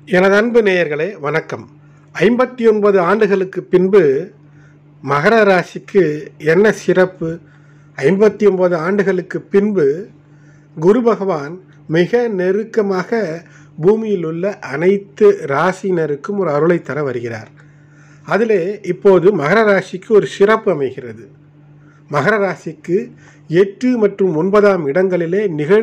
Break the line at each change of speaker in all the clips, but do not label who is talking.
எனது அன்பு நேயர்களே வணக்கம். 59 ஆண்டுகளுக்கு பின்பு மகர ராசிக்கு என்ன சிறப்பு? 59 ஆண்டுகளுக்கு பின்பு குரு பகவான் மிக நெருக்கமாக பூமியில் உள்ள அனைத்து ராசியினருக்கும் ஒரு அருளை தர வருகிறார். அதிலே இப்போது மகர ராசிக்கு ஒரு சிறப்பு அமைகிறது. மகர ராசிக்கு 8 மற்றும் 9ஆம் இடங்களிலே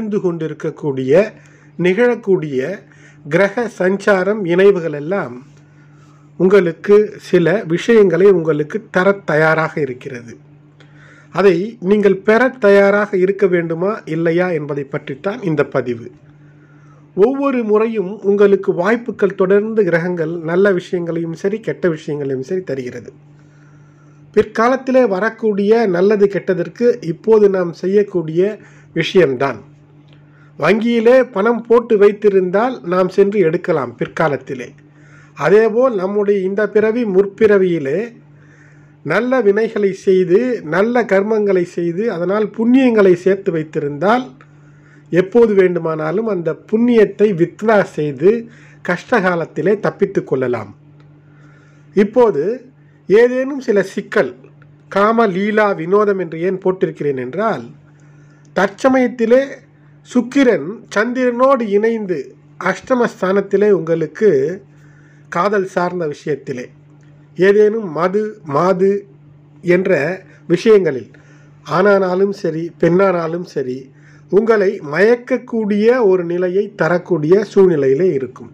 நிகழக்கூடிய கிரக சஞ்சாரம் இணைவுகள் எல்லாம் உங்களுக்கு சில விஷயங்களை உங்களுக்கு தர தயாராக இருக்கிறது. அதை நீங்கள் பெற தயாராக இருக்க வேண்டுமா இல்லையா என்பதை பற்றித்தான் இந்த பதிவு. ஒவ்வொரு முறையும் உங்களுக்கு வாய்ப்புகள் தொடர்ந்து கிரகங்கள் நல்ல விஷயங்களையும் சரி கெட்ட விஷயங்களையும் சரி தருகிறது. பிற்காலத்திலே வரக்கூடிய நல்லது கெட்டதற்கு இப்போது நாம் செய்யக்கூடிய விஷயம்தான். வங்கியிலே பணம் போட்டு வைத்திருந்தால் நாம் சென்று எடுக்கலாம் பிற்காலத்திலே. அதேபோல் நம்முடைய இந்த பிறவி முற்பிறவியிலே நல்ல வினைகளை செய்து நல்ல கர்மங்களை செய்து அதனால் புண்ணியங்களை சேர்த்து வைத்திருந்தால் எப்போது வேண்டுமானாலும் அந்த புண்ணியத்தை வித்ரா செய்து கஷ்டகாலத்திலே தப்பித்து கொள்ளலாம். இப்போது ஏதேனும் சில சிக்கல், காம லீலா வினோதம் என்று ஏன் போட்டிருக்கிறேன் என்றால், தற்சமயத்திலே சுக்கிரன் சந்திரனோடு இணைந்து அஷ்டமஸ்தானத்திலே உங்களுக்கு காதல் சார்ந்த விஷயத்திலே ஏதேனும் மாது என்ற விஷயங்களில் ஆணானாலும் சரி பெண்ணானாலும் சரி உங்களை மயக்கக்கூடிய ஒரு நிலையை தரக்கூடிய சூழ்நிலையிலே இருக்கும்.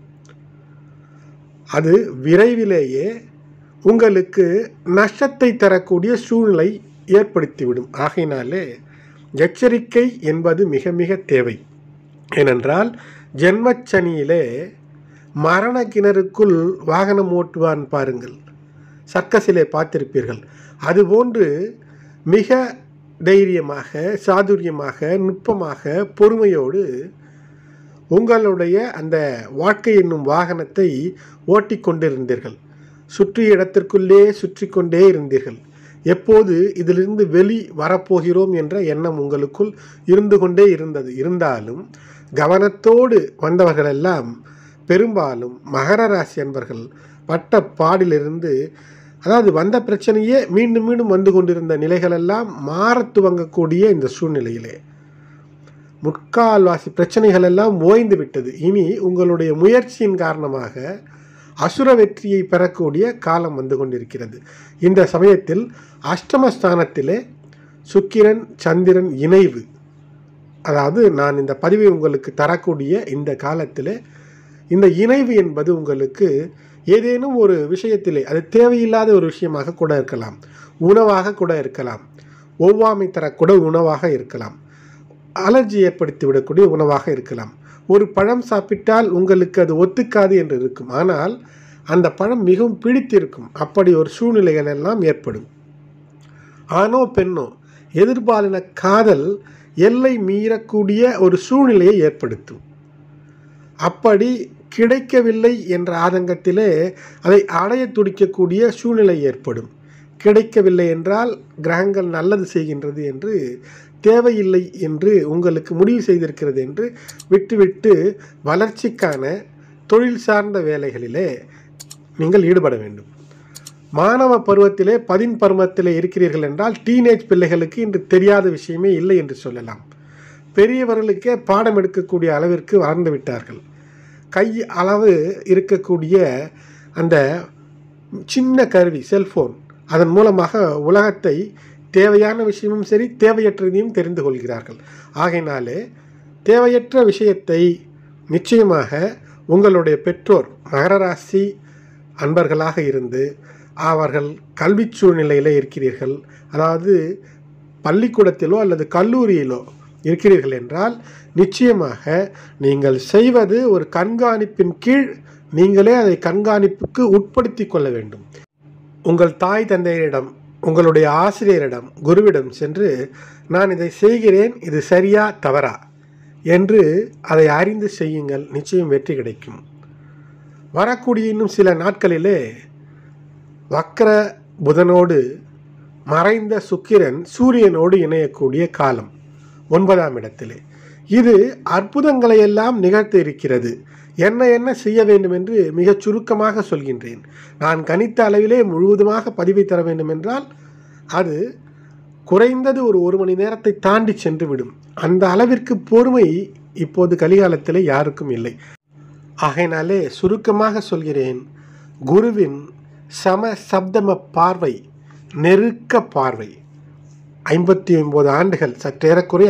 அது விரைவிலேயே உங்களுக்கு நஷ்டத்தை தரக்கூடிய சூழ்நிலை ஏற்படுத்திவிடும். ஆகையினாலே எச்சரிக்கை என்பது மிக மிக தேவை. ஏனென்றால் ஜென்மச்சனியிலே மரண கிணறுக்குள் வாகனம் ஓட்டுவான் பாருங்கள், சர்க்கஸிலே பார்த்திருப்பீர்கள். அதுபோன்று மிக தைரியமாக சாதுரியமாக நுட்பமாக பொறுமையோடு உங்களுடைய அந்த வாழ்க்கை என்னும் வாகனத்தை ஓட்டிக்கொண்டிருந்தீர்கள். சுற்றிய இடத்திற்குள்ளே சுற்றி கொண்டே இருந்தீர்கள். எப்போது இதிலிருந்து வெளி வரப்போகிறோம் என்ற எண்ணம் உங்களுக்குள் இருந்து கொண்டே இருந்தது. இருந்தாலும் கவனத்தோடு வந்தவர்களெல்லாம் பெரும்பாலும் மகர ராசி அன்பர்கள் பட்ட பாடிலிருந்து, அதாவது வந்த பிரச்சனையே மீண்டும் மீண்டும் வந்து கொண்டிருந்த நிலைகளெல்லாம் மாற துவங்கக்கூடிய இந்த சூழ்நிலையிலே முக்கால்வாசி பிரச்சனைகள் எல்லாம் ஓய்ந்து விட்டது. இனி உங்களுடைய முயற்சியின் காரணமாக அசுர வெற்றியை பெறக்கூடிய காலம் வந்து கொண்டிருக்கிறது. இந்த சமயத்தில் அஷ்டமஸ்தானத்திலே சுக்கிரன் சந்திரன் இணைவு, அதாவது நான் இந்த பதிவை உங்களுக்கு தரக்கூடிய இந்த காலத்தில் இந்த இணைவு என்பது உங்களுக்கு ஏதேனும் ஒரு விஷயத்திலே, அது தேவையில்லாத ஒரு விஷயமாக கூட இருக்கலாம், உணவாக கூட இருக்கலாம், ஒவ்வாமை தரக்கூட உணவாக இருக்கலாம், அலர்ஜி ஏற்படுத்திவிடக்கூடிய உணவாக இருக்கலாம். ஒரு பழம் சாப்பிட்டால் உங்களுக்கு அது ஒத்துக்காது என்று இருக்கும், ஆனால் அந்த பழம் மிகவும் பிடித்திருக்கும். அப்படி ஒரு சூழ்நிலைகள் எல்லாம் ஏற்படும். ஆணோ பெண்ணோ எதிர்பாலின காதல் எல்லை மீறக்கூடிய ஒரு சூழ்நிலையை ஏற்படுத்தும். அப்படி கிடைக்கவில்லை என்ற ஆதங்கத்திலே அதை அடைய துடிக்கக்கூடிய சூழ்நிலை ஏற்படும். கிடைக்கவில்லை என்றால் கிரகங்கள் நல்லது செய்கின்றது என்று, தேவையில்லை என்று உங்களுக்கு முடிவு செய்திருக்கிறது என்று விட்டுவிட்டு வளர்ச்சிக்கான தொழில் சார்ந்த வேலைகளிலே நீங்கள் ஈடுபட வேண்டும். மாணவ பருவத்திலே பருவத்திலே இருக்கிறீர்கள் என்றால் டீனேஜ் பிள்ளைகளுக்கு இன்று தெரியாத விஷயமே இல்லை என்று சொல்லலாம். பெரியவர்களுக்கே பாடம் எடுக்கக்கூடிய அளவிற்கு வளர்ந்து விட்டார்கள். கை அளவு இருக்கக்கூடிய அந்த சின்ன கருவி செல்போன், அதன் மூலமாக உலகத்தை தேவையான விஷயமும் சரி தேவையற்றதையும் தெரிந்து கொள்கிறார்கள். ஆகையினாலே தேவையற்ற விஷயத்தை நிச்சயமாக உங்களுடைய பெற்றோர் மகர ராசி அன்பர்களாக இருந்து அவர்கள் கல்வி சூழ்நிலையில் இருக்கிறீர்கள், அதாவது பள்ளிக்கூடத்திலோ அல்லது கல்லூரியிலோ இருக்கிறீர்கள் என்றால் நிச்சயமாக நீங்கள் செய்வது ஒரு கண்காணிப்பின் கீழ் நீங்களே அதை கண்காணிப்புக்கு உட்படுத்தி கொள்ள வேண்டும். உங்கள் தாய் தந்தையரிடம், உங்களுடைய ஆசிரியரிடம், குருவிடம் சென்று நான் இதை செய்கிறேன், இது சரியா தவறா என்று அதை அறிந்து செய்யுங்கள். நிச்சயம் வெற்றி கிடைக்கும். வரக்கூடிய இன்னும் சில நாட்களிலே வக்ர புதனோடு மறைந்த சுக்கிரன் சூரியனோடு இணையக்கூடிய காலம் 9ஆம் இடத்திலே. இது அற்புதங்களை எல்லாம் நிகழ்த்த இருக்கிறது. என்ன என்ன செய்ய வேண்டும் என்று மிகச் சுருக்கமாக சொல்கின்றேன். நான் கணித்த அளவிலே முழுவதுமாக பதிவை தர வேண்டும் என்றால் அது குறைந்தது ஒரு மணி நேரத்தை தாண்டி சென்றுவிடும். அந்த அளவிற்கு பொறுமை இப்போது கலிகாலத்திலே யாருக்கும் இல்லை. ஆகையினாலே சுருக்கமாக சொல்கிறேன், குருவின் சமசப்தம பார்வை, நெருக்க பார்வை 59 ஆண்டுகள், சற்றேறக்குறைய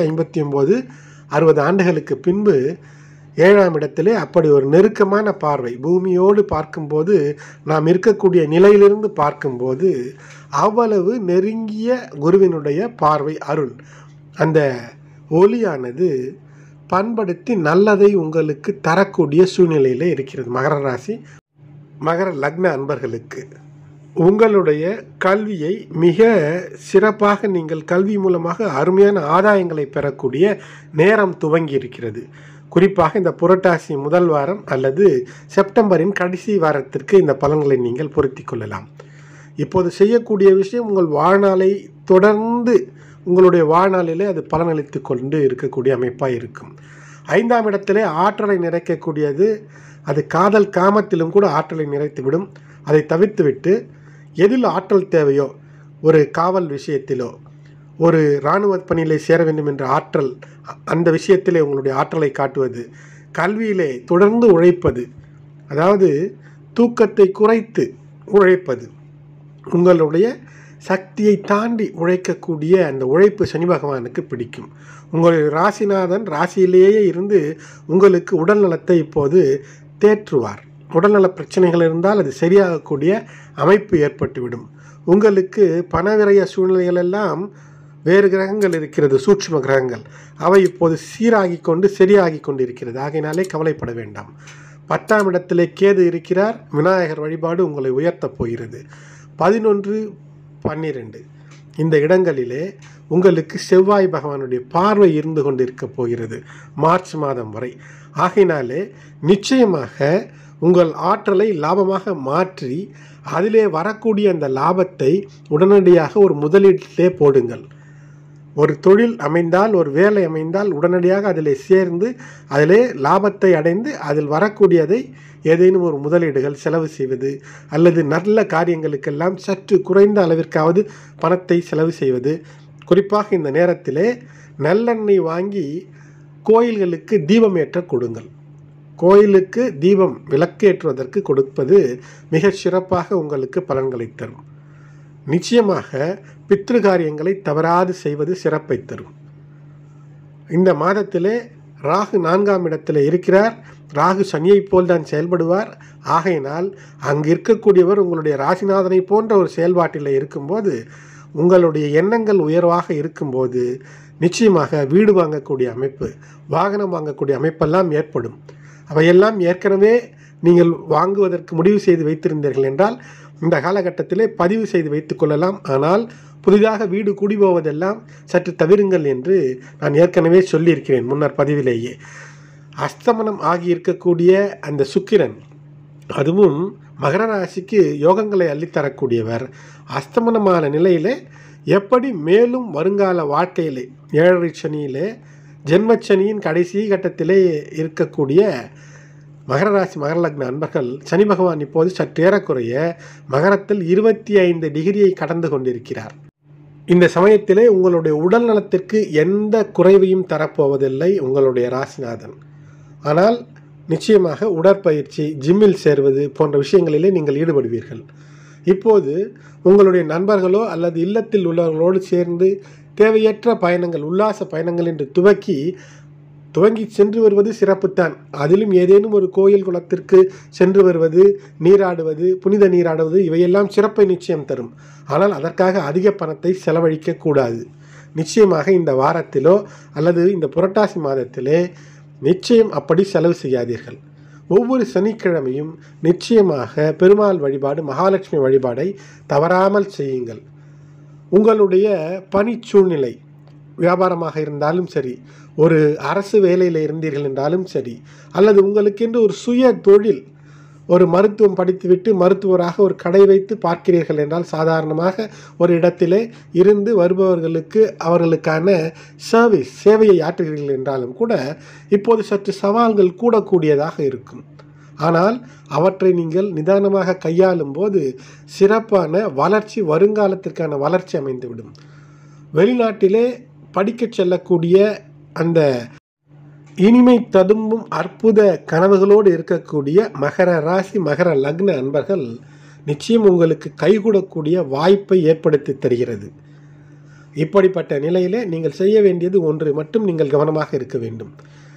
59-60 ஆண்டுகளுக்கு பின்பு 7ஆம் இடத்திலே அப்படி ஒரு நெருக்கமான பார்வை, பூமியோடு பார்க்கும்போது நாம் இருக்கக்கூடிய நிலையிலிருந்து பார்க்கும்போது அவ்வளவு நெருங்கிய குருவினுடைய பார்வை அருள், அந்த ஒளியானது பண்படுத்தி நல்லதை உங்களுக்கு தரக்கூடிய சூழ்நிலையில் இருக்கிறது. மகர ராசி மகர லக்ன அன்பர்களுக்கு உங்களுடைய கல்வியை மிக சிறப்பாக நீங்கள் கல்வி மூலமாக அருமையான ஆதாயங்களை பெறக்கூடிய நேரம் துவங்கி இருக்கிறது. குறிப்பாக இந்த புரட்டாசி முதல் வாரம் அல்லது செப்டம்பரின் கடைசி வாரத்திற்கு இந்த பலன்களை நீங்கள் பொருத்தி கொள்ளலாம். இப்போது செய்யக்கூடிய விஷயம் உங்கள் வாழ்நாளை தொடர்ந்து உங்களுடைய வாழ்நாளிலே அது பலனளித்து கொண்டு இருக்கக்கூடிய அமைப்பாக இருக்கும். 5ஆம் இடத்திலே ஆற்றலை நிறைக்கக்கூடியது, அது காதல் காமத்திலும் கூட ஆற்றலை நிறைத்துவிடும். அதை தவிர்த்துவிட்டு எதில் ஆற்றல் தேவையோ, ஒரு காவல் விஷயத்திலோ, ஒரு இராணுவ பணியிலே சேர வேண்டும் என்ற ஆற்றல், அந்த விஷயத்திலே உங்களுடைய ஆற்றலை காட்டுவது, கல்வியிலே தொடர்ந்து உழைப்பது, அதாவது தூக்கத்தை குறைத்து உழைப்பது, உங்களுடைய சக்தியை தாண்டி உழைக்கக்கூடிய அந்த உழைப்பு சனி பகவானுக்கு பிடிக்கும். உங்களுடைய ராசிநாதன் ராசியிலேயே இருந்து உங்களுக்கு உடல் நலத்தை இப்போது தேற்றுவார். உடல்நல பிரச்சனைகள் இருந்தால் அது சரியாகக்கூடிய அமைப்பு ஏற்பட்டுவிடும். உங்களுக்கு பணவிரய சூழ்நிலைகள் எல்லாம் வேறு கிரகங்கள் இருக்கிறது, சூட்சும கிரகங்கள், அவை இப்போது சீராகி கொண்டு சரியாகி கொண்டு இருக்கிறது. ஆகையினாலே கவலைப்பட வேண்டாம். 10ஆம் இடத்திலே கேது இருக்கிறார். விநாயகர் வழிபாடு உங்களை உயர்த்தப் போகிறது. 11, 12 இந்த இடங்களிலே உங்களுக்கு செவ்வாய் பகவானுடைய பார்வை இருந்து கொண்டிருக்க போகிறது மார்ச் மாதம் வரை. ஆகையினாலே நிச்சயமாக உங்கள் ஆற்றலை லாபமாக மாற்றி அதிலே வரக்கூடிய அந்த லாபத்தை உடனடியாக ஒரு முதலீட்டிலே போடுங்கள். ஒரு தொழில் அமைந்தால், ஒரு வேலை அமைந்தால் உடனடியாக அதிலே சேர்ந்து அதிலே லாபத்தை அடைந்து அதில் வரக்கூடியதை ஏதேனும் ஒரு முதலீடுகள் செலவு செய்வது அல்லது நல்ல காரியங்களுக்கெல்லாம் சற்று குறைந்த அளவிற்காவது பணத்தை செலவு செய்வது. குறிப்பாக இந்த நேரத்திலே நல்லெண்ணெய் வாங்கி கோயில்களுக்கு தீபம் ஏற்ற கொடுங்கள். கோயிலுக்கு தீபம் விளக்கேற்றுவதற்கு கொடுப்பது மிக சிறப்பாக உங்களுக்கு பலன்களை தரும். நிச்சயமாக பித்ரு காரியங்களை தவறாது செய்வது சிறப்பை தரும். இந்த மாதத்திலே ராகு 4ஆம் இடத்திலே இருக்கிறார். ராகு சனியை போல் தான் செயல்படுவார். ஆகையினால் அங்கு இருக்கக்கூடியவர் உங்களுடைய ராசிநாதனை போன்ற ஒரு செயல்பாட்டில் இருக்கும்போது, உங்களுடைய எண்ணங்கள் உயர்வாக இருக்கும்போது நிச்சயமாக வீடு வாங்கக்கூடிய அமைப்பு, வாகனம் வாங்கக்கூடிய அமைப்பெல்லாம் ஏற்படும். அவையெல்லாம் ஏற்கனவே நீங்கள் வாங்குவதற்கு முடிவு செய்து வைத்திருந்தீர்கள் என்றால் இந்த காலகட்டத்திலே பதிவு செய்து வைத்துக் கொள்ளலாம். ஆனால் புதிதாக வீடு கூடி போவதெல்லாம் சற்று தவிருங்கள் என்று நான் ஏற்கனவே சொல்லியிருக்கிறேன் முன்னர் பதிவிலேயே. அஸ்தமனம் ஆகியிருக்கக்கூடிய அந்த சுக்கிரன், அதுவும் மகர ராசிக்கு யோகங்களை அள்ளித்தரக்கூடியவர், அஸ்தமனமான நிலையிலே எப்படி மேலும் வருங்கால வாழ்க்கையிலே 7 சனியிலே ஜென்மச்சனியின் கடைசி கட்டத்திலே இருக்கக்கூடிய மகர ராசி மகர லக்ன அன்பர்கள், சனி பகவான் இப்போது சற்றேறக்குறைய மகரத்தில் 25 டிகிரியை கடந்து கொண்டிருக்கிறார். இந்த சமயத்திலே உங்களுடைய உடல் நலத்திற்கு எந்த குறைவையும் தரப்போவதில்லை உங்களுடைய ராசிநாதன். ஆனால் நிச்சயமாக உடற்பயிற்சி, ஜிம்மில் சேர்வது போன்ற விஷயங்களிலே நீங்கள் ஈடுபடுவீர்கள். இப்போது உங்களுடைய நண்பர்களோ அல்லது இல்லத்தில் உள்ளவர்களோடு சேர்ந்து தேவையற்ற பயணங்கள், உல்லாச பயணங்கள் என்று துவங்கி சென்று வருவது சிறப்புத்தான். அதிலும் ஏதேனும் ஒரு கோயில் குளத்திற்கு சென்று வருவது, நீராடுவது, புனித நீராடுவது, இவையெல்லாம் சிறப்பை நிச்சயம் தரும். ஆனால் அதற்காக அதிக பணத்தை செலவழிக்க கூடாது. நிச்சயமாக இந்த வாரத்திலோ அல்லது இந்த புரட்டாசி மாதத்திலே நிச்சயம் அப்படி செலவு செய்யாதீர்கள். ஒவ்வொரு சனிக்கிழமையும் நிச்சயமாக பெருமாள் வழிபாடு, மகாலட்சுமி வழிபாடை தவறாமல் செய்யுங்கள். உங்களுடைய பணி சூழ்நிலை, வியாபாரமாக இருந்தாலும் சரி, ஒரு அரசு வேலையில் இருந்தீர்கள் என்றாலும் சரி, அல்லது உங்களுக்கென்று ஒரு சுய தொழில், ஒரு மருத்துவம் படித்துவிட்டு மருத்துவராக ஒரு கடை வைத்து பார்க்கிறீர்கள் என்றால் சாதாரணமாக ஒரு இடத்திலே இருந்து வருபவர்களுக்கு அவர்களுக்கான சேவையை ஆற்றுகிறீர்கள் என்றாலும் கூட இப்போது சற்று சவால்கள் கூடக்கூடியதாக இருக்கும். ஆனால் அவற்றை நீங்கள் நிதானமாக கையாளும் போது சிறப்பான வளர்ச்சி, வருங்காலத்திற்கான வளர்ச்சி அமைந்துவிடும். வெளிநாட்டிலே படிக்கச் செல்லக்கூடிய அந்த இனிமை ததும்பும் அற்புத கனவுகளோடு இருக்கக்கூடிய மகர ராசி, மகர லக்ன அன்பர்கள் நிச்சயம் உங்களுக்கு கைகூடக்கூடிய வாய்ப்பை ஏற்படுத்தி தருகிறது. இப்படிப்பட்ட நிலையிலே நீங்கள் செய்ய வேண்டியது ஒன்று மட்டும் நீங்கள் கவனமாக இருக்க வேண்டும்.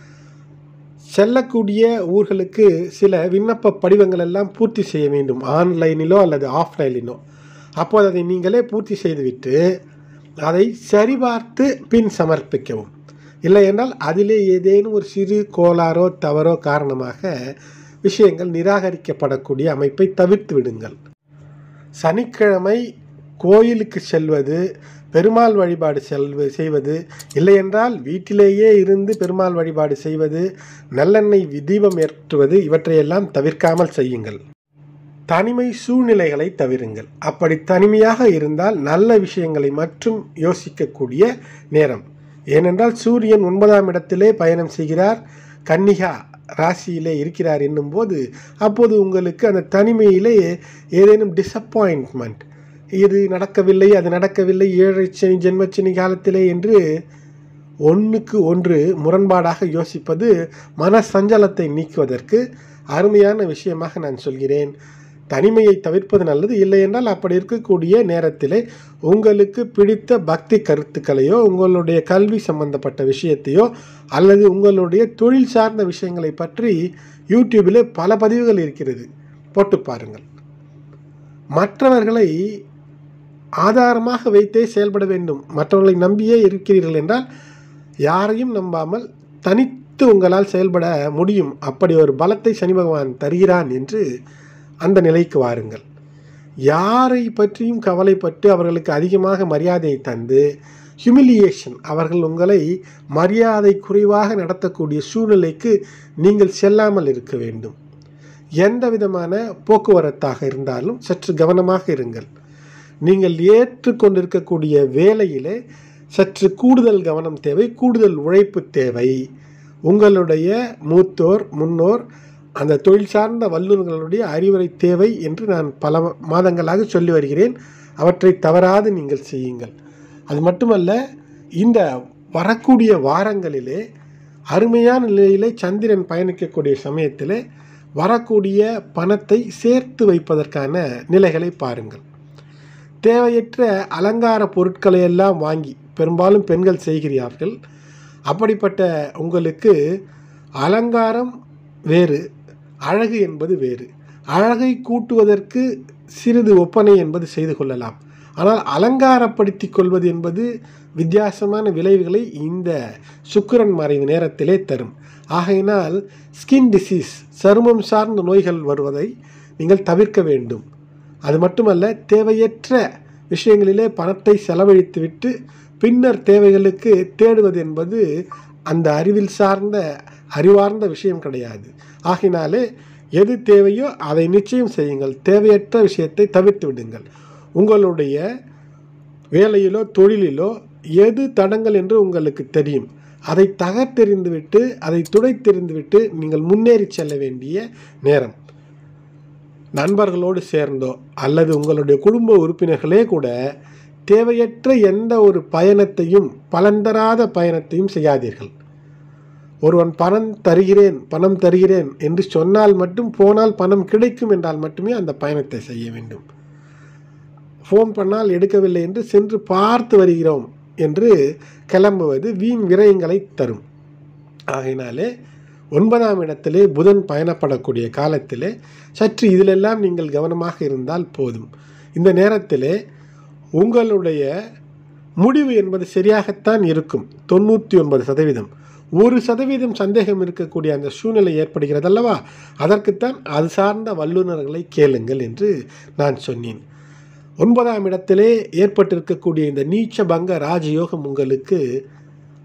செல்லக்கூடிய ஊர்களுக்கு சில விண்ணப்ப படிவங்கள் எல்லாம் பூர்த்தி செய்ய வேண்டும், ஆன்லைனிலோ அல்லது ஆஃப்லைனிலோ. அப்போது அதை நீங்களே பூர்த்தி செய்துவிட்டு அதை சரிபார்த்து பின் சமர்ப்பிக்கவும். இல்லை என்றால் அதிலே ஏதேனும் ஒரு சிறு கோளாறோ தவறோ காரணமாக விஷயங்கள் நிராகரிக்கப்படக்கூடிய அமைப்பை தவிர்த்து விடுங்கள். சனிக்கிழமை கோயிலுக்கு செல்வது, பெருமாள் வழிபாடு செய்வது, இல்லையென்றால் வீட்டிலேயே இருந்து பெருமாள் வழிபாடு செய்வது, நல்லெண்ணெய் தீபம் ஏற்றுவது, இவற்றையெல்லாம் தவிர்க்காமல் செய்யுங்கள். தனிமை சூழ்நிலைகளை தவிருங்கள். அப்படி தனிமையாக இருந்தால் நல்ல விஷயங்களை மட்டும் யோசிக்கக்கூடிய நேரம். ஏனென்றால் சூரியன் 9ஆம் இடத்திலே பயணம் செய்கிறார், கன்னிகா ராசியிலே இருக்கிறார் என்னும்போது அப்போது உங்களுக்கு அந்த தனிமையிலே ஏதேனும் டிசப்பாயின்ட்மெண்ட், இது நடக்கவில்லை, அது நடக்கவில்லை, ஏழரை சனி, ஜென்மச்சனி காலத்திலே என்று ஒன்றுக்கு ஒன்று முரண்பாடாக யோசிப்பது மன சஞ்சலத்தை நீக்குவதற்கு அருமையான விஷயமாக நான் சொல்கிறேன். தனிமையை தவிர்ப்பது நல்லது. இல்லை என்றால் அப்படி இருக்கக்கூடிய நேரத்திலே உங்களுக்கு பிடித்த பக்தி கருத்துக்களையோ, உங்களுடைய கல்வி சம்பந்தப்பட்ட விஷயத்தையோ, அல்லது உங்களுடைய தொழில் சார்ந்த விஷயங்களை பற்றி யூடியூபில் பல பதிவுகள் இருக்கிறது, போட்டு பாருங்கள். மற்றவர்களை ஆதாரமாக வைத்தே செயல்பட வேண்டும். மற்றவர்களை நம்பியே இருக்கிறீர்கள் என்றால் யாரையும் நம்பாமல் தனித்து உங்களால் செயல்பட முடியும். அப்படி ஒரு பலத்தை சனி பகவான் தருகிறான் என்று அந்த நிலைக்கு வாருங்கள். யாரை பற்றியும் கவலைப்பட்டு அவர்களுக்கு அதிகமாக மரியாதையை தந்து ஹியூமிலியேஷன், அவர்கள் உங்களை மரியாதை குறைவாக நடத்தக்கூடிய சூழ்நிலைக்கு நீங்கள் செல்லாமல் இருக்க வேண்டும். எந்த விதமான போக்குவரத்தாக இருந்தாலும் சற்று கவனமாக இருங்கள். நீங்கள் ஏற்றுக்கொண்டிருக்கக்கூடிய வேலையிலே சற்று கூடுதல் கவனம் தேவை, கூடுதல் உழைப்பு தேவை. உங்களுடைய மூத்தோர், முன்னோர், அந்த தொழில் சார்ந்த வல்லுநர்களுடைய அறிவுரை தேவை என்று நான் பல மாதங்களாக சொல்லி வருகிறேன். அவற்றை தவறாது நீங்கள் செய்யுங்கள். அது மட்டுமல்ல, இந்த வரக்கூடிய வாரங்களிலே அருமையான நிலையிலே சந்திரன் பயணிக்கக்கூடிய சமயத்திலே வரக்கூடிய பணத்தை சேர்த்து வைப்பதற்கான நிலைகளை பாருங்கள். தேவையற்ற அலங்கார பொருட்களை எல்லாம் வாங்கி பெரும்பாலும் பெண்கள் செய்கிறார்கள். அப்படிப்பட்ட உங்களுக்கு அலங்காரம் வேறு, அழகு என்பது வேறு. அழகை கூட்டுவதற்கு சிறிது ஒப்பனை என்பது செய்து கொள்ளலாம். ஆனால் அலங்காரப்படுத்தி கொள்வது என்பது வித்தியாசமான விளைவுகளை இந்த சுக்கிரன் மறைவு நேரத்திலே தரும். ஆகையினால் ஸ்கின் டிசீஸ், சருமம் சார்ந்த நோய்கள் வருவதை நீங்கள் தவிர்க்க வேண்டும். அது மட்டுமல்ல, தேவையற்ற விஷயங்களிலே பணத்தை செலவழித்துவிட்டு பின்னர் தேவைகளுக்கு தேடுவது என்பது அந்த அறிவார்ந்த விஷயம் கிடையாது. ஆகினாலே எது தேவையோ அதை நிச்சயம் செய்யுங்கள். தேவையற்ற விஷயத்தை தவிர்த்து விடுங்கள். உங்களுடைய வேலையிலோ தொழிலிலோ எது தடங்கள் என்று உங்களுக்கு தெரியும், அதை தகர்த்தெறிந்துவிட்டு, அதை துடைத்தெறிந்துவிட்டு நீங்கள் முன்னேறி செல்ல வேண்டிய நேரம். நண்பர்களோடு சேர்ந்தோ அல்லது உங்களுடைய குடும்ப உறுப்பினர்களே கூட தேவையற்ற எந்த ஒரு பயணத்தையும், பலன் தராத பயணத்தையும் செய்யாதீர்கள். ஒருவன் பணம் தருகிறேன் என்று சொன்னால் மட்டும், போனால் பணம் கிடைக்கும் என்றால் மட்டுமே அந்த பயணத்தை செய்ய வேண்டும். ஃபோன் பண்ணால் எடுக்கவில்லை என்று சென்று பார்த்து வருகிறோம் என்று கிளம்புவது வீண் விரயங்களை தரும். ஆகையினாலே 9ஆம் இடத்திலே புதன் பயணப்படக்கூடிய காலத்திலே சற்று இதிலெல்லாம் நீங்கள் கவனமாக இருந்தால் போதும். இந்த நேரத்திலே உங்களுடைய முடிவு என்பது சரியாகத்தான் இருக்கும். 99%. 1% சந்தேகம் இருக்கக்கூடிய அந்த சூழ்நிலை ஏற்படுகிறது அல்லவா? அதற்குத்தான் அது சார்ந்த வல்லுநர்களை கேளுங்கள் என்று நான் சொன்னேன். 9ஆம் இடத்திலே ஏற்பட்டிருக்கக்கூடிய இந்த நீச்ச பங்க ராஜயோகம் உங்களுக்கு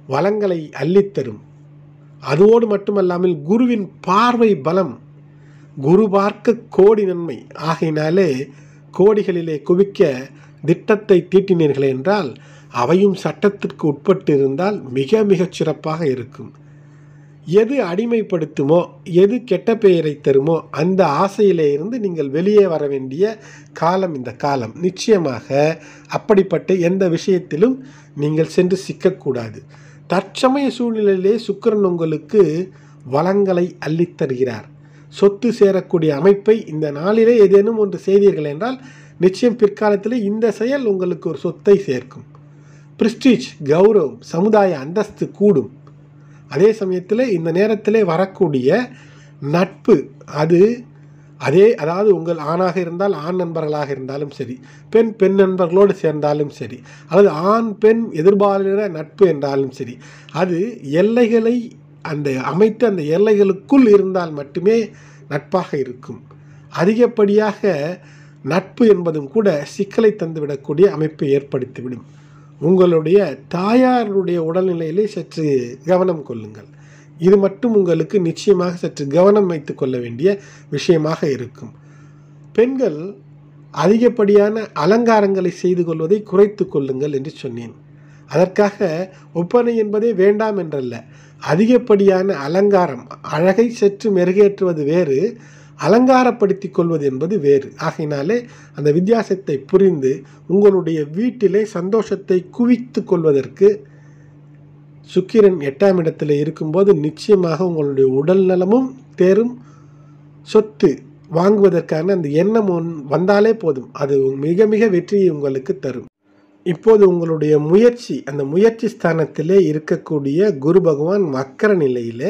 வளங்களை அள்ளித்தரும். அதோடு மட்டுமல்லாமல் குருவின் பார்வை பலம் குரு பார்க்க கோடி நன்மை. ஆகையினாலே கோடிகளிலே குவிக்க திட்டத்தை தீட்டினீர்கள் என்றால் அவையும் சட்டத்திற்கு உட்பட்டு இருந்தால் மிக மிகச் சிறப்பாக இருக்கும். எது அடிமைப்படுத்துமோ, எது கெட்ட பெயரை தருமோ அந்த ஆசையிலே இருந்து நீங்கள் வெளியே வர வேண்டிய காலம் இந்த காலம். நிச்சயமாக அப்படிப்பட்ட எந்த விஷயத்திலும் நீங்கள் சென்று சிக்கக்கூடாது. தற்சமய சூழ்நிலையிலே சுக்கிரன் உங்களுக்கு வளங்களை அள்ளித்தருகிறார். சொத்து சேரக்கூடிய அமைப்பை இந்த நாளிலே ஏதேனும் ஒன்று செய்தீர்கள் என்றால் நிச்சயம் பிற்காலத்தில் இந்த செயல் உங்களுக்கு ஒரு சொத்தை சேர்க்கும். பிரிஸ்டீஜ், கௌரவம், சமுதாய அந்தஸ்து கூடும். அதே சமயத்தில் இந்த நேரத்திலே வரக்கூடிய நட்பு அதாவது உங்கள் ஆணாக இருந்தால் ஆண் நண்பர்களாக இருந்தாலும் சரி, பெண் நண்பர்களோடு சேர்ந்தாலும் சரி, அல்லது ஆண் பெண் எதிர்பார்க்கிற நட்பு என்றாலும் சரி, அது எல்லைகளை அமைத்து அந்த எல்லைகளுக்குள் இருந்தால் மட்டுமே நட்பாக இருக்கும். அதிகப்படியாக நட்பு என்பதும் கூட சிக்கலை தந்துவிடக்கூடிய அமைப்பை ஏற்படுத்திவிடும். உங்களுடைய தாயாருடைய உடல்நிலையிலே சற்று கவனம் கொள்ளுங்கள். இது மட்டும் உங்களுக்கு நிச்சயமாக சற்று கவனம் வைத்து கொள்ள வேண்டிய விஷயமாக இருக்கும். பெண்கள் அதிகப்படியான அலங்காரங்களை செய்து கொள்வதை குறைத்து கொள்ளுங்கள் என்று சொன்னேன். அதற்காக ஒப்பனை என்பதே வேண்டாம் என்றல்ல. அதிகப்படியான அலங்காரம், அழகை சற்று மெருகேற்றுவது வேறு, அலங்காரப்படுத்தி கொள்வது என்பது வேறு. ஆகையினாலே அந்த வித்தியாசத்தை புரிந்து உங்களுடைய வீட்டிலே சந்தோஷத்தை குவித்து கொள்வதற்கு சுக்கிரன் 8ஆம் இடத்தில் இருக்கும்போது நிச்சயமாக உங்களுடைய உடல் நலமும் தேரும். சொத்து வாங்குவதற்கான அந்த எண்ணம் வந்தாலே போதும், அது மிக மிக வெற்றியை உங்களுக்கு தரும். இப்போது உங்களுடைய முயற்சி, அந்த முயற்சி ஸ்தானத்திலே இருக்கக்கூடிய குரு பகவான் மக்கர நிலையிலே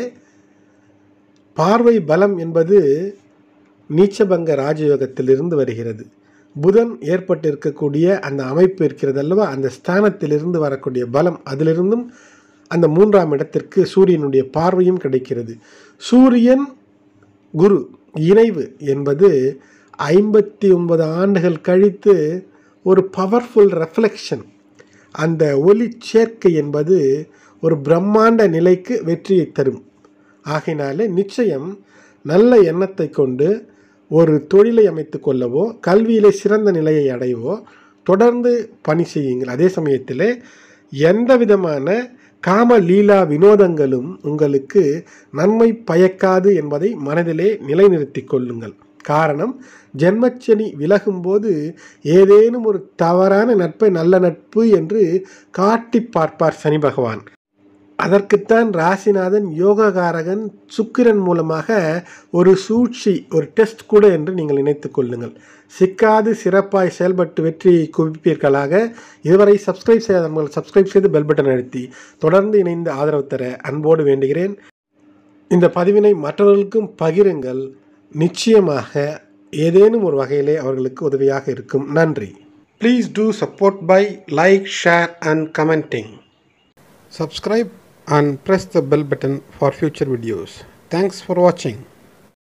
பார்வை பலம் என்பது நீச்சபங்க ராஜயோகத்திலிருந்து வருகிறது. புதன் ஏற்பட்டிருக்கக்கூடிய அந்த அமைப்பு இருக்கிறது அல்லவா, அந்த ஸ்தானத்திலிருந்து வரக்கூடிய பலம், அதிலிருந்தும் அந்த 3ஆம் இடத்திற்கு சூரியனுடைய பார்வையும் கிடைக்கிறது. சூரியன் குரு இணைவு என்பது 59 ஆண்டுகள் கழித்து ஒரு பவர்ஃபுல் ரெஃப்ளெக்ஷன், அந்த ஒளி சேர்க்கை என்பது ஒரு பிரம்மாண்ட நிலைக்கு வெற்றியை தரும். ஆகையினாலே நிச்சயம் நல்ல எண்ணத்தை கொண்டு ஒரு தொழிலை அமைத்து கொள்ளவோ, கல்வியிலே சிறந்த நிலையை அடையவோ தொடர்ந்து பணி செய்யுங்கள். அதே சமயத்தில் எந்த விதமான காம லீலா வினோதங்களும் உங்களுக்கு நன்மை பயக்காது என்பதை மனதிலே நிலைநிறுத்தி கொள்ளுங்கள். காரணம், ஜென்மச்சனி விலகும்போது ஏதேனும் ஒரு தவறான நட்பை நல்ல நட்பு என்று காட்டி பார்ப்பார் சனி பகவான். அதற்குத்தான் ராசிநாதன் யோககாரகன் சுக்கிரன் மூலமாக ஒரு சூழ்ச்சி, ஒரு டெஸ்ட் கூட என்று நீங்கள் நினைத்து கொள்ளுங்கள். சிக்காது சிறப்பாய் செயல்பட்டு வெற்றியை குவிப்பீர்களாக. இதுவரை சப்ஸ்கிரைப் செய்யாதவர்கள் சப்ஸ்கிரைப் செய்து பெல் பட்டன் அழுத்தி தொடர்ந்து இணைந்து ஆதரவு தர அன்போடு வேண்டுகிறேன். இந்த பதிவினை மற்றவர்களுக்கும் பகிருங்கள். நிச்சயமாக ஏதேனும் ஒரு வகையிலே அவர்களுக்கு உதவியாக இருக்கும். நன்றி. Please do support by like, share and commenting. Subscribe and press the bell button for future videos. Thanks for watching.